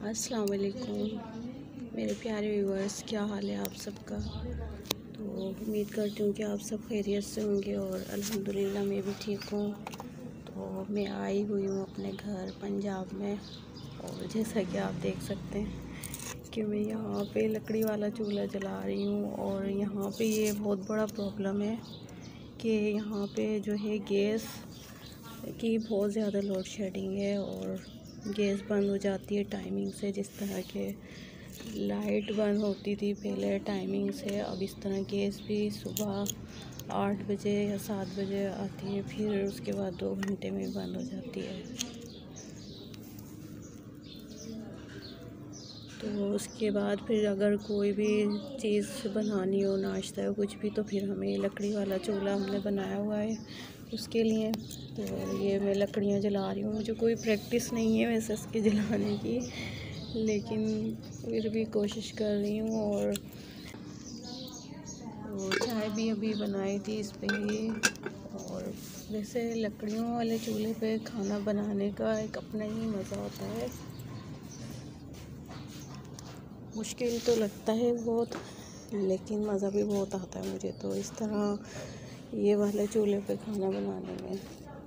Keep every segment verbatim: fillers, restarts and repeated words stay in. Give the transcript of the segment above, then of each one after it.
अस्सलाम वालेकुम मेरे प्यारे व्यूअर्स, क्या हाल है आप सबका। तो उम्मीद करती हूँ कि आप सब खैरियत से होंगे और अल्हम्दुलिल्लाह मैं भी ठीक हूँ। तो मैं आई हुई हूँ अपने घर पंजाब में, और जैसा कि आप देख सकते हैं कि मैं यहाँ पे लकड़ी वाला चूल्हा जला रही हूँ। और यहाँ पे ये बहुत बड़ा प्रॉब्लम है कि यहाँ पे जो है गैस की बहुत ज़्यादा लोड शेडिंग है और गैस बंद हो जाती है टाइमिंग से। जिस तरह के लाइट बंद होती थी पहले टाइमिंग से, अब इस तरह गैस भी सुबह आठ बजे या सात बजे आती है, फिर उसके बाद दो घंटे में बंद हो जाती है। तो उसके बाद फिर अगर कोई भी चीज़ बनानी हो, नाश्ता या कुछ भी, तो फिर हमें लकड़ी वाला चूल्हा हमने बनाया हुआ है उसके लिए। तो ये मैं लकड़ियाँ जला रही हूँ। मुझे कोई प्रैक्टिस नहीं है वैसे इसके जलाने की, लेकिन फिर भी कोशिश कर रही हूँ। और तो चाय भी अभी बनाई थी इस पे ही। और वैसे लकड़ियों वाले चूल्हे पे खाना बनाने का एक अपना ही मज़ा होता है। मुश्किल तो लगता है बहुत, लेकिन मज़ा भी बहुत आता है मुझे तो इस तरह ये वाले चूल्हे पे खाना बनाने में।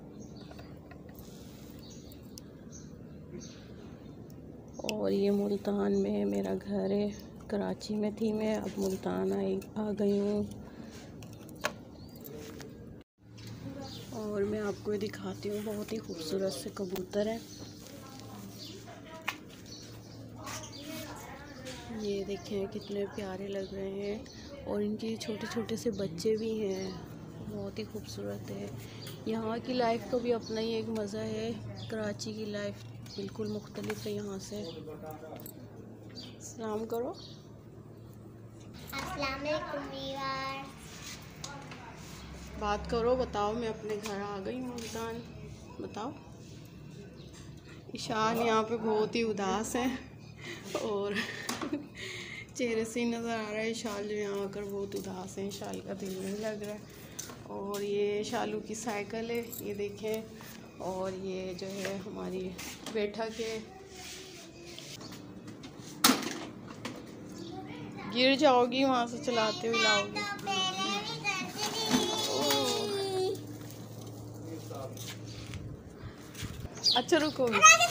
और ये मुल्तान में मेरा घर है। कराची में थी मैं, अब मुल्तान आई आ गई हूँ। और मैं आपको दिखाती हूँ, बहुत ही खूबसूरत से कबूतर हैं। ये देखें कितने प्यारे लग रहे हैं, और इनके छोटे छोटे से बच्चे भी हैं, बहुत ही खूबसूरत है। यहाँ की लाइफ का भी अपना ही एक मज़ा है। कराची की लाइफ बिल्कुल मुख्तलिफ है यहाँ से। सलाम करो। अस्सलाम वालेकुम वीवर। बात करो, बताओ। मैं अपने घर आ गई मुल्तान, बताओ। ईशान यहाँ पे बहुत ही उदास है और चेहरे से नज़र आ रहा है ईशान जो यहाँ आकर बहुत उदास है। ईशान का दिल नहीं लग रहा है। और ये शालू की साइकिल है, ये देखें। और ये जो है हमारी बैठक है। गिर जाओगी वहाँ से चलाते हुए लाओगी। अच्छा रुको।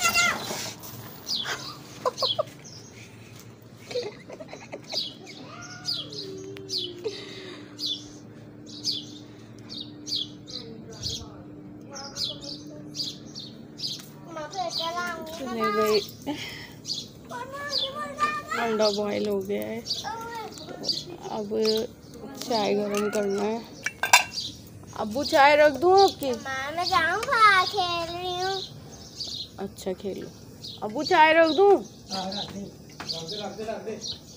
चले भाई, अंडा बॉयल हो गया है, तो अब चाय गरम करना है। अब्बू चाय रख दूँ आपकी? मैं जाऊँगा, खेल रही हूँ। अच्छा खेलो। अब्बू चाय रख दूँ?